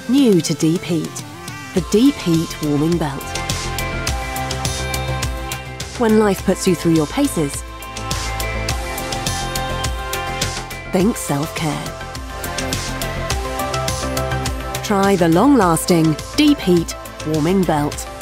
New to Deep Heat, the Deep Heat Warming Belt. When life puts you through your paces, think self-care. Try the long-lasting Deep Heat Warming Belt.